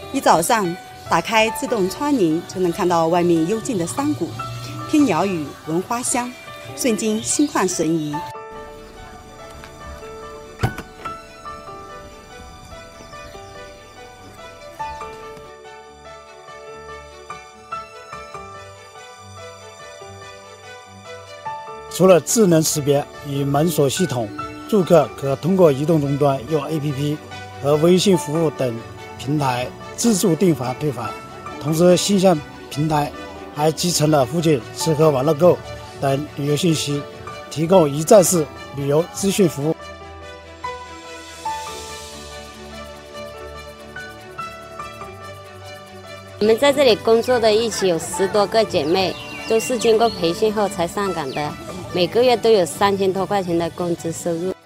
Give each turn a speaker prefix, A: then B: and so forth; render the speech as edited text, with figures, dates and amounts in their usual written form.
A: 一早上打开自动窗棂，就能看到外面幽静的山谷，听鸟语，闻花香，瞬间心旷神怡。
B: 除了智能识别与门锁系统，住客可通过移动终端用 APP 和微信服务等平台自助订房退房。同时，新项平台还集成了附近吃喝玩乐购等旅游信息，提供一站式旅游资讯服务。
C: 我们在这里工作的一起有10多个姐妹，都是经过培训后才上岗的，每个月都有3000多块钱的工资收入。